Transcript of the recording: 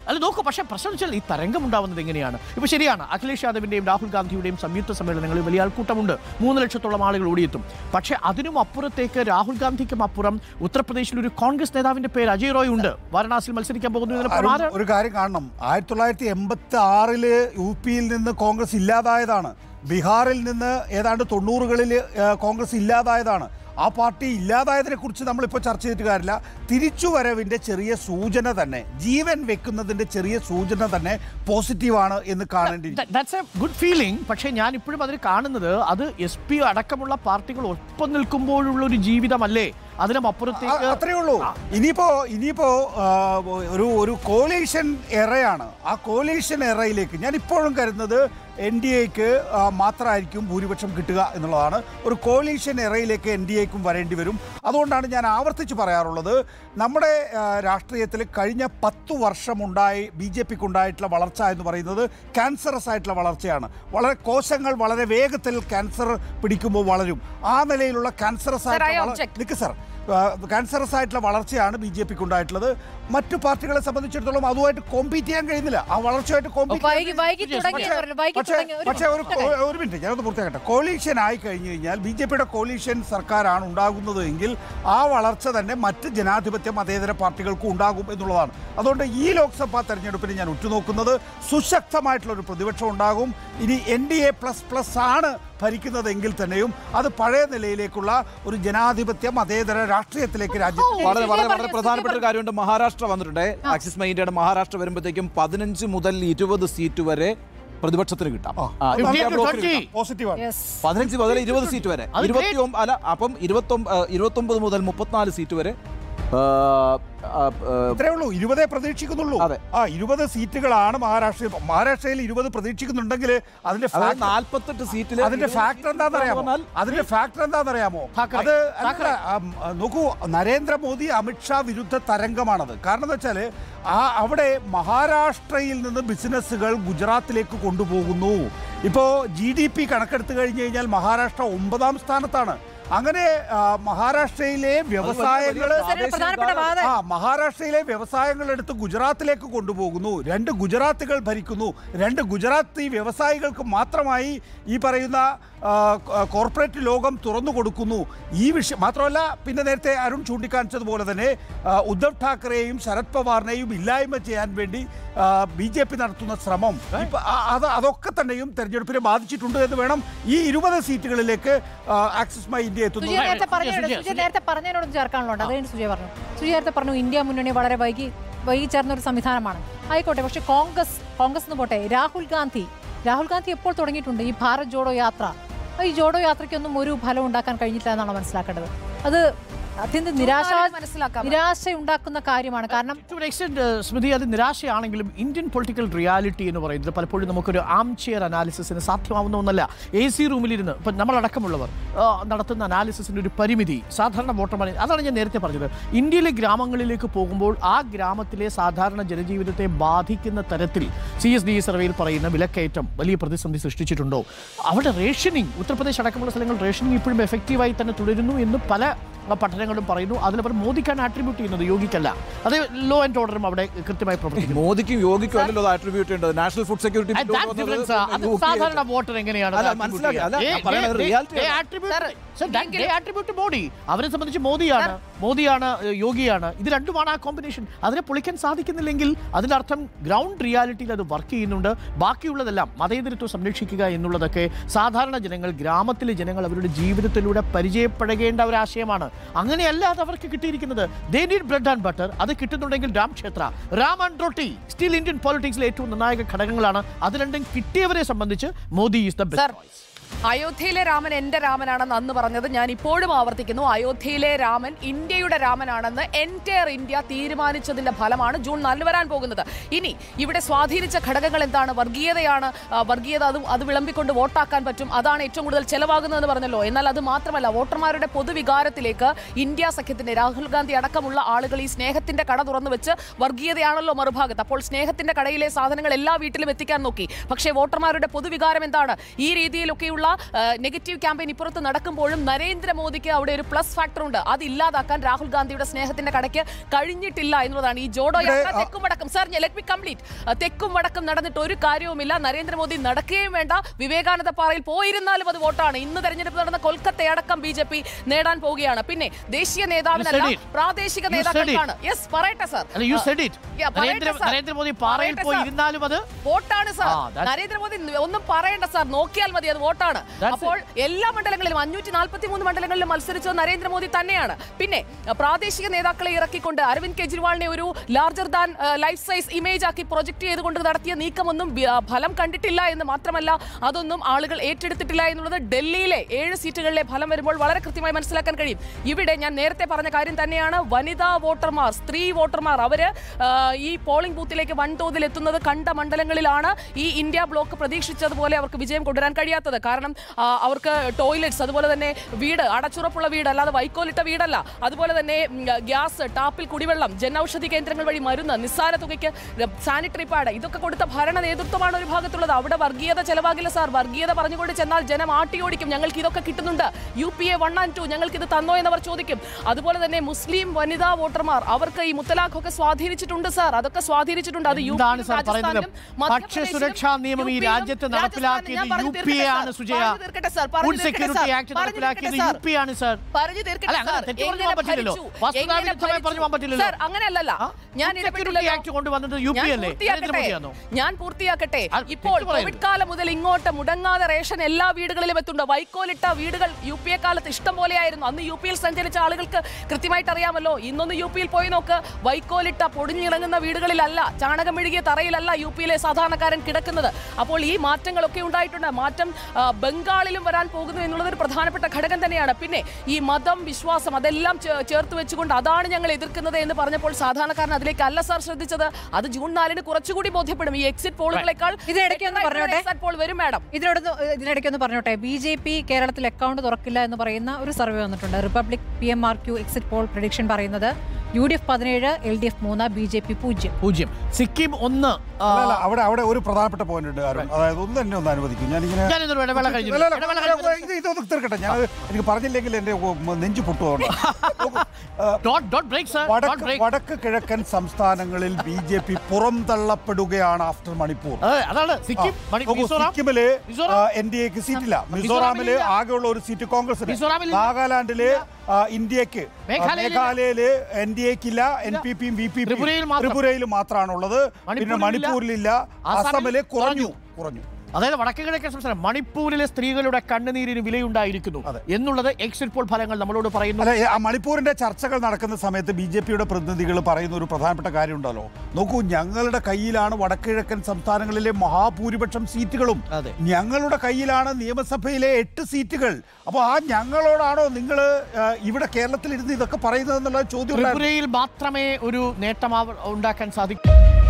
അല്ല നോക്കൂ, പക്ഷേ പ്രശ്നം വെച്ചാൽ ഈ തരംഗം ഉണ്ടാവുന്നത് എങ്ങനെയാണ്? ഇപ്പോൾ ശരിയാണ്, അഖിലേഷ് യാദവിൻ്റെയും രാഹുൽ ഗാന്ധിയുടെയും സംയുക്ത സമ്മേളനങ്ങളിൽ വലിയ ആൾക്കൂട്ടമുണ്ട്, 3 ലക്ഷത്തോളം ആളുകൾ ഓടിയെത്തും. പക്ഷേ അതിനും അപ്പുറത്തേക്ക് രാഹുൽ ഗാന്ധിക്കും അപ്പുറം ഉത്തർപ്രദേശിൽ ഒരു കോൺഗ്രസ് നേതാവിന്റെ പേര് അജയ് റോയ് ഉണ്ട്, വാരണാസിയിൽ മത്സരിക്കാൻ പോകുന്നു. ഒരു കാര്യം കാണണം, 1986 യു പിയിൽ നിന്ന് കോൺഗ്രസ് ഇല്ലാതായതാണ്, ബീഹാറിൽ നിന്ന് ഏതാണ്ട് 90കളിൽ കോൺഗ്രസ് ഇല്ലാതായതാണ്. ആ പാർട്ടി ഇല്ലാതായതിനെ കുറിച്ച് നമ്മളിപ്പോൾ ചർച്ച ചെയ്തിട്ട് കാര്യമില്ല. തിരിച്ചുവരവിൻ്റെ ചെറിയ സൂചന തന്നെ, ജീവൻ വെക്കുന്നതിൻ്റെ ചെറിയ സൂചന തന്നെ പോസിറ്റീവാണ് എന്ന് കാണേണ്ടിയിരിക്കും. That's a good feeling. പക്ഷേ ഞാൻ ഇപ്പോഴും അതിൽ കാണുന്നത് അത് SP അടക്കമുള്ള പാർട്ടികൾ ഒപ്പം നിൽക്കുമ്പോഴുള്ള ഒരു ജീവിതമല്ലേ, അതിനും അപ്പുറത്തേക്ക് അത്രയേ ഉള്ളൂ. ഇനിയിപ്പോ ഒരു കോലീഷൻ എറയാണ്. ആ കോലീഷൻ എറയിലേക്ക് ഞാൻ ഇപ്പോഴും കരുതുന്നത് NDAക്ക് മാത്രമായിരിക്കും ഭൂരിപക്ഷം കിട്ടുക എന്നുള്ളതാണ്. ഒരു കോലീഷൻ എറയിലേക്ക് NDAക്കും വരേണ്ടി വരും. അതുകൊണ്ടാണ് ഞാൻ ആവർത്തിച്ച് പറയാറുള്ളത്, നമ്മുടെ രാഷ്ട്രീയത്തിൽ കഴിഞ്ഞ 10 വർഷമുണ്ടായി BJPക്ക് ഉണ്ടായിട്ടുള്ള വളർച്ച എന്ന് പറയുന്നത് ക്യാൻസറസ് ആയിട്ടുള്ള വളർച്ചയാണ്. കോശങ്ങൾ വളരെ വേഗത്തിൽ ക്യാൻസർ പിടിക്കുമ്പോൾ വളരും. ആ നിലയിലുള്ള ക്യാൻസറസ് ആയിട്ടുള്ള വളർച്ചയാണ് BJPക്ക് ഉണ്ടായിട്ടുള്ളത്. മറ്റു പാർട്ടികളെ സംബന്ധിച്ചിടത്തോളം അതുമായിട്ട് കോമ്പീറ്റ് ചെയ്യാൻ കഴിയുന്നില്ല. ആ വളർച്ചയായിട്ട് പക്ഷേ ഒരു മിനിറ്റ് ഞാനൊന്ന് പൂർത്തിയാക്കട്ടെ. കോലീഷൻ ആയി കഴിഞ്ഞു കഴിഞ്ഞാൽ BJPയുടെ കോലീഷൻ സർക്കാരാണ് ഉണ്ടാകുന്നത് എങ്കിൽ ആ വളർച്ച തന്നെ മറ്റ് ജനാധിപത്യ മതേതര പാർട്ടികൾക്കും ഉണ്ടാകും എന്നുള്ളതാണ്. അതുകൊണ്ട് ഈ ലോക്സഭാ തെരഞ്ഞെടുപ്പിന് ഞാൻ ഉറ്റുനോക്കുന്നത് സുശക്തമായിട്ടുള്ള ഒരു പ്രതിപക്ഷം ഉണ്ടാകും. ഇനി NDA പ്ലസ് ആണ് ഭരിക്കുന്നതെങ്കിൽ തന്നെയും അത് പഴയ നിലയിലേക്കുള്ള ഒരു ജനാധിപത്യ മതേതര രാഷ്ട്രീയത്തിലേക്ക് രാജ്യത്ത് വളരെ പ്രധാനപ്പെട്ട ഒരു കാര്യമുണ്ട്. മഹാരാഷ്ട്ര വന്നിട്ടുണ്ട്. ആക്സിസ് മൈൻഡിയുടെ മഹാരാഷ്ട്ര വരുമ്പോഴത്തേക്കും 15 മുതൽ 20 സീറ്റ് വരെ പ്രതിപക്ഷത്തിന് കിട്ടാം. 15 മുതൽ 20 സീറ്റ് വരെ, 29 മുതൽ 34 സീറ്റ് വരെ ഇത്രേ ഉള്ളൂ. 20 പ്രതീക്ഷിക്കുന്നുള്ളൂ. 20 സീറ്റുകളാണ് മഹാരാഷ്ട്രയിൽ 20 പ്രതീക്ഷിക്കുന്നുണ്ടെങ്കിൽ അതിന്റെ 48 സീറ്റിൽ അതിന്റെ ഫാക്ടർ എന്താണെന്നറിയാമോ? അത് നോക്കൂ, നരേന്ദ്രമോദി അമിത്ഷാ വിരുദ്ധ തരംഗമാണത്. കാരണം എന്താ വെച്ചാൽ അവിടെ മഹാരാഷ്ട്രയിൽ നിന്ന് ബിസിനസ്സുകൾ ഗുജറാത്തിലേക്ക് കൊണ്ടുപോകുന്നു. ഇപ്പോൾ GDP കണക്കെടുത്ത് കഴിഞ്ഞു കഴിഞ്ഞാൽ മഹാരാഷ്ട്ര 9ാം സ്ഥാനത്താണ്. അങ്ങനെ മഹാരാഷ്ട്രയിലെ വ്യവസായങ്ങൾ എടുത്ത് ഗുജറാത്തിലേക്ക് കൊണ്ടുപോകുന്നു. 2 ഗുജറാത്തുകൾ ഭരിക്കുന്നു. 2 ഗുജറാത്തി വ്യവസായികൾക്ക് മാത്രമായി ഈ പറയുന്ന കോർപ്പറേറ്റ് ലോകം തുറന്നു കൊടുക്കുന്നു. ഈ വിഷയം മാത്രമല്ല, പിന്നെ നേരത്തെ അരുൺ ചൂണ്ടിക്കാണിച്ചതുപോലെ തന്നെ ഉദ്ധവ് ഠാക്കറെയും ശരത് പവാറിനെയും ഇല്ലായ്മ ചെയ്യാൻ വേണ്ടി BJP നടത്തുന്ന ശ്രമം അതൊക്കെ തന്നെയും തെരഞ്ഞെടുപ്പിനെ ബാധിച്ചിട്ടുണ്ട് എന്ന് വേണം. ഈ 20 സീറ്റുകളിലേക്ക് ആക്സിസ് മൈ ഇന്ത്യ എത്തുന്നു. നേരത്തെ പറഞ്ഞതിനോട് ചേർക്കാനുള്ളത് അതായത് സുജയ നേരത്തെ പറഞ്ഞു ഇന്ത്യ മുന്നണി വളരെ വൈകി ചേർന്ന ഒരു സംവിധാനമാണ്. ആയിക്കോട്ടെ, പക്ഷെ കോൺഗ്രസ് എന്ന് പോട്ടെ, രാഹുൽ ഗാന്ധി എപ്പോൾ തുടങ്ങിയിട്ടുണ്ട് ഈ ഭാരത് ജോഡോ യാത്ര? ഈ ജോഡോ യാത്രയ്ക്കൊന്നും ഒരു ഫലം ഉണ്ടാക്കാൻ കഴിഞ്ഞില്ല എന്നാണ് മനസ്സിലാക്കേണ്ടത്. അത് അത്യന്തം നിരാശയുണ്ടാക്കുന്ന കാര്യമാണ്. കാരണം സ്മൃതി, അത് നിരാശയാണെങ്കിലും ഇന്ത്യൻ പൊളിറ്റിക്കൽ റിയാലിറ്റി എന്ന് പറയുന്നത് പലപ്പോഴും നമുക്കൊരു ആം ചെയർ അനാലിസിന് സാധ്യമാവുന്ന ഒന്നല്ല. AC റൂമിലിരുന്ന് ഇപ്പം നമ്മളടക്കമുള്ളവർ നടത്തുന്ന അനാലിസിന്റെ ഒരു പരിമിതി സാധാരണ വോട്ടർമാർ, അതാണ് ഞാൻ നേരത്തെ പറഞ്ഞത്. ഇന്ത്യയിലെ ഗ്രാമങ്ങളിലേക്ക് പോകുമ്പോൾ ആ ഗ്രാമത്തിലെ സാധാരണ ജനജീവിതത്തെ ബാധിക്കുന്ന തരത്തിൽ CSDE സർവേയിൽ പറയുന്ന വിലക്കയറ്റം വലിയ പ്രതിസന്ധി സൃഷ്ടിച്ചിട്ടുണ്ടോ? അവിടെ റേഷനിങ്, ഉത്തർപ്രദേശ് അടക്കമുള്ള സ്ഥലങ്ങൾ റേഷനിങ് ഇപ്പോഴും എഫക്റ്റീവായി തന്നെ തുടരുന്നു എന്ന് പല പഠനങ്ങളും പറയുന്നു. അതിലവർ മോദിക്കാണ് ആട്രിബ്യൂട്ട് ചെയ്യുന്നത്, യോഗിക്കല്ല. അത് ലോ ആൻഡ് ഓർഡറും അവിടെ കൃത്യമായി പ്രവർത്തിക്കുന്നു. മോദിക്കും യോഗിക്കും അല്ലല്ലോ ആട്രിബ്യൂട്ട് ചെയ്യേണ്ടത്. നാഷണൽ ഫുഡ് സെക്യൂരിറ്റി സാധാരണ വോട്ടർ എങ്ങനെയാണ് മോദി? അവരെ സംബന്ധിച്ച് മോദിയാണ് യോഗിയാണ്. ഇത് രണ്ടുമാണ് ആ കോമ്പിനേഷൻ. അതിനെ പൊളിക്കാൻ സാധിക്കുന്നില്ലെങ്കിൽ അതിന്റെ അർത്ഥം ഗ്രൗണ്ട് റിയാലിറ്റിയിൽ അത് വർക്ക് ചെയ്യുന്നുണ്ട്. ബാക്കിയുള്ളതെല്ലാം മതേതരത്വം സംരക്ഷിക്കുക എന്നുള്ളതൊക്കെ സാധാരണ ജനങ്ങൾ, ഗ്രാമത്തിലെ ജനങ്ങൾ അവരുടെ ജീവിതത്തിലൂടെ പരിചയപ്പെടേണ്ട ഒരു ആശയമാണ്. അങ്ങനെയല്ല അത് അവർക്ക് കിട്ടിയിരിക്കുന്നത്. They need bread and butter. അത് കിട്ടുന്നുണ്ടെങ്കിൽ Ram and roti still Indian പൊളിറ്റിക്സിലെ ഏറ്റവും നിർണായക ഘടകങ്ങളാണ്. അത് രണ്ടും കിട്ടിയവരെ സംബന്ധിച്ച് Modi is the best choice. അയോധ്യയിലെ രാമൻ എന്റെ രാമനാണെന്ന് അന്ന് പറഞ്ഞത് ഞാൻ ഇപ്പോഴും ആവർത്തിക്കുന്നു. അയോധ്യയിലെ രാമൻ ഇന്ത്യയുടെ രാമനാണെന്ന് എൻറ്റയർ ഇന്ത്യ തീരുമാനിച്ചതിന്റെ ഫലമാണ് ജൂൺ 4 വരാൻ പോകുന്നത്. ഇനി ഇവിടെ സ്വാധീനിച്ച ഘടകങ്ങൾ എന്താണ്? വർഗീയതയാണ്. വർഗീയത അത് വിളമ്പിക്കൊണ്ട് വോട്ടാക്കാൻ പറ്റും. അതാണ് ഏറ്റവും കൂടുതൽ ചെലവാകുന്നതെന്ന് പറഞ്ഞല്ലോ. എന്നാൽ അത് മാത്രമല്ല, വോട്ടർമാരുടെ പൊതുവികാരത്തിലേക്ക് ഇന്ത്യ സഖ്യത്തിന്റെ രാഹുൽ ഗാന്ധി അടക്കമുള്ള ആളുകൾ ഈ സ്നേഹത്തിന്റെ കട തുറന്നു വെച്ച് വർഗീയതയാണല്ലോ മറുഭാഗത്ത്. അപ്പോൾ സ്നേഹത്തിന്റെ കടയിലെ സാധനങ്ങൾ എല്ലാ വീട്ടിലും എത്തിക്കാൻ നോക്കി. പക്ഷേ വോട്ടർമാരുടെ പൊതുവികാരം എന്താണ്? ഈ രീതിയിലൊക്കെയുള്ള രീതിയിലുള്ള നെഗറ്റീവ് ക്യാമ്പയിൻ ഇപ്പുറത്ത് നടക്കുമ്പോഴും നരേന്ദ്രമോദിക്ക് അവിടെ ഒരു പ്ലസ് ഫാക്ടർ ഉണ്ട്. അത് ഇല്ലാതാക്കാൻ രാഹുൽ ഗാന്ധിയുടെ സ്നേഹത്തിന്റെ കടയ്ക്ക് കഴിഞ്ഞിട്ടില്ല എന്നുള്ളതാണ്. ഈ ജോഡോ യാത്ര തെക്കും വടക്കും, സർ ലെറ്റ് മി കംപ്ലീറ്റ്, തെക്കും വടക്കും നടന്നിട്ട് ഒരു കാര്യവുമില്ല. നരേന്ദ്രമോദി നടക്കുകയും വേണ്ട, വിവേകാനന്ദ പാറയിൽ പോയിരുന്നാലും അത് വോട്ടാണ്. ഇന്ന് തെരഞ്ഞെടുപ്പ് നടന്ന കൊൽക്കത്തയടക്കം BJP നേടാൻ പോവുകയാണ്. പിന്നെ ദേശീയ നേതാവിനല്ല, പ്രാദേശിക നേതാക്കൾക്കാണ്. യെസ്, പറയട്ടെ സർ. നരേന്ദ്രമോദി പാറയിൽ പോയി ഇരുന്നാലും അത് വോട്ടാണ് സർ. നരേന്ദ്രമോദി ഒന്നും പറയണ്ട സർ, നോക്കിയാൽ മതി, അത് വോട്ടാണ്. അപ്പോൾ എല്ലാ മണ്ഡലങ്ങളിലും 543 മണ്ഡലങ്ങളിലും മത്സരിച്ചത് നരേന്ദ്രമോദി തന്നെയാണ്. പിന്നെ പ്രാദേശിക നേതാക്കളെ ഇറക്കിക്കൊണ്ട് അരവിന്ദ് കെജ്രിവാളിനെ ഒരു larger than life size image ആക്കി പ്രൊജക്ട് ചെയ്തുകൊണ്ട് നടത്തിയ നീക്കമൊന്നും ഫലം കണ്ടിട്ടില്ല എന്ന് മാത്രമല്ല, അതൊന്നും ആളുകൾ ഏറ്റെടുത്തിട്ടില്ല എന്നുള്ളത് ഡൽഹിയിലെ 7 സീറ്റുകളിലെ ഫലം വരുമ്പോൾ വളരെ കൃത്യമായി മനസ്സിലാക്കാൻ കഴിയും. ഇവിടെ ഞാൻ നേരത്തെ പറഞ്ഞ കാര്യം തന്നെയാണ്. വനിതാ വോട്ടർമാർ, സ്ത്രീ വോട്ടർമാർ, അവര് ഈ പോളിംഗ് ബൂത്തിലേക്ക് വൻതോതിൽ എത്തുന്നത് കണ്ട മണ്ഡലങ്ങളിലാണ് ഈ ഇന്ത്യ ബ്ലോക്ക് പ്രതീക്ഷിച്ചതുപോലെ അവർക്ക് വിജയം കൊണ്ടുവരാൻ കഴിയാത്തത്. കാരണം അവർക്ക് ടോയ്ലറ്റ്സ്, അതുപോലെ തന്നെ വീട്, അടച്ചുറപ്പുള്ള വീട്, അല്ലാതെ വൈക്കോലിട്ട വീടല്ല, അതുപോലെ തന്നെ ഗ്യാസ്, ടാപ്പിൽ കുടിവെള്ളം, ജനൌഷധി കേന്ദ്രങ്ങൾ വഴി മരുന്ന്, നിസ്സാര തുകയ്ക്ക് സാനിറ്ററി പാഡ്, ഇതൊക്കെ കൊടുത്ത ഭരണ നേതൃത്വമാണ് ഒരു ഭാഗത്തുള്ളത്. അവിടെ വർഗീയത ചെലവാകില്ല സാർ. വർഗീയത പറഞ്ഞുകൊണ്ട് ചെന്നാൽ ജനം ആട്ടിയോടിക്കും. ഞങ്ങൾക്ക് ഇതൊക്കെ കിട്ടുന്നുണ്ട്, UPA 1 and 2 ഞങ്ങൾക്ക് ഇത് തന്നോ എന്നവർ ചോദിക്കും. അതുപോലെ തന്നെ മുസ്ലിം വനിതാ വോട്ടർമാർ, അവർക്ക് ഈ മുത്തലാഖൊക്കെ സ്വാധീനിച്ചിട്ടുണ്ട് സാർ. അതൊക്കെ സ്വാധീനിച്ചിട്ടുണ്ട്. അത് ഭക്ഷ്യസുരക്ഷാ നിയമം ഈ രാജ്യത്ത് നടപ്പിലാക്കിയത് UPA ആണ് സുജയ. ഫുഡ് സെക്യൂരിറ്റി ആക്ട് നടപ്പിലാക്കിയത് UPA ആണ് സാർ. അങ്ങനെയല്ലല്ല, ഞാൻ പൂർത്തിയാക്കട്ടെ. ഇപ്പോൾ കോവിഡ് കാലം മുതൽ ഇങ്ങോട്ട് മുടങ്ങാതെ റേഷൻ എല്ലാ വീടുകളിലും എത്തുന്നുണ്ട്. വൈക്കോലിട്ട വീടുകൾ UPA കാലത്ത് ഇഷ്ടം പോലെയായിരുന്നു. അന്ന് UPയിൽ സഞ്ചരിച്ച ആളുകൾക്ക് കൃത്യമായിട്ട് അറിയാമല്ലോ. ഇന്നൊന്ന് UPയിൽ പോയി നോക്ക്, വൈക്കോലിട്ട പൊടിഞ്ഞിറങ്ങുന്ന വീടുകളിലല്ല, ചാണകം മെഴുകിയ തറയിലല്ല UPയിലെ സാധാരണക്കാരൻ കിടക്കുന്നത്. അപ്പോൾ ഈ മാറ്റങ്ങളൊക്കെ ഉണ്ടായിട്ടുണ്ട്. മാറ്റം ബംഗാളിലും വരാൻ പോകുന്നു എന്നുള്ളത് ഒരു പ്രധാനപ്പെട്ട ഘടകം തന്നെയാണ്. പിന്നെ ഈ മതം, വിശ്വാസം, അതെല്ലാം ചേർത്ത് വെച്ചുകൊണ്ട് അതാണ് ഞങ്ങൾ എതിർക്കുന്നത് എന്ന് പറഞ്ഞപ്പോൾ സാധാരണക്കാരൻ അതിലേക്ക് അല്ല സാർ ശ്രദ്ധിച്ചത്. അത് ജൂൺ 4 കുറച്ചുകൂടി ബോധ്യപ്പെടും. ഈ എക്സിറ്റ് പോളുകളെക്കാൾ പോൾ വരും മാഡം. ഇതിനിടയ്ക്കൊന്ന് പറഞ്ഞോട്ടെ, BJP കേരളത്തിൽ അക്കൗണ്ട് തുറക്കില്ല എന്ന് പറയുന്ന ഒരു സർവേ വന്നിട്ടുണ്ട്. Republic PMRQ exit poll prediction പറയുന്നത് UDF 17, LDF 3, BJP 0. സിക്കിം 1. അവിടെ ഒരു പ്രധാനപ്പെട്ട പോയിന്റ് ഉണ്ട്. അതായത് ഒന്ന് തന്നെ ഒന്ന് അനുവദിക്കും. ഇതൊന്ന് തീർക്കട്ടെ. ഞാൻ എനിക്ക് പറഞ്ഞില്ലെങ്കിൽ എന്റെ നെഞ്ചു പൊട്ടുകൊണ്ട്. വടക്ക് കിഴക്കൻ സംസ്ഥാനങ്ങളിൽ BJP പുറംതള്ളപ്പെടുകയാണ് ആഫ്റ്റർ മണിപ്പൂർ. സിക്കിമില് NDAക്ക് സീറ്റില്ല. മിസോറാമില് ആകെയുള്ള ഒരു സീറ്റ് കോൺഗ്രസിന്. നാഗാലാൻഡില് ഇന്ത്യക്ക്, മേഘാലയയില് NDAക്കില്ല, NPPയും VPP ത്രിപുരയിലും മാത്രമാണുള്ളത്. പിന്നെ മണിപ്പൂരിലില്ല. അസമില് കുറഞ്ഞു. അതായത് വടക്കു കിഴക്കൻ സംസ്ഥാനം മണിപ്പൂരിലെ സ്ത്രീകളുടെ കണ്ണുനീരിന് വിലയുണ്ടായിരിക്കുന്നു എന്നുള്ളത് എക്സിറ്റ് പോൾ ഫലങ്ങൾ നമ്മളോട് പറയുന്നു. മണിപ്പൂരിന്റെ ചർച്ചകൾ നടക്കുന്ന സമയത്ത് BJPയുടെ പ്രതിനിധികൾ പറയുന്ന ഒരു പ്രധാനപ്പെട്ട കാര്യമുണ്ടല്ലോ. നോക്കൂ, ഞങ്ങളുടെ കയ്യിലാണ് വടക്കുകിഴക്കൻ സംസ്ഥാനങ്ങളിലെ മഹാഭൂരിപക്ഷം സീറ്റുകളും. ഞങ്ങളുടെ കയ്യിലാണ് നിയമസഭയിലെ 8 സീറ്റുകൾ. അപ്പോൾ ആ ഞങ്ങളോടാണോ നിങ്ങൾ ഇവിടെ കേരളത്തിൽ ഇരുന്ന് ഇതൊക്കെ പറയുന്നത് എന്നുള്ള ചോദ്യം. ത്രിപുരയിൽ മാത്രമേ ഒരു നേട്ടം ഉണ്ടാക്കാൻ സാധിക്കൂ.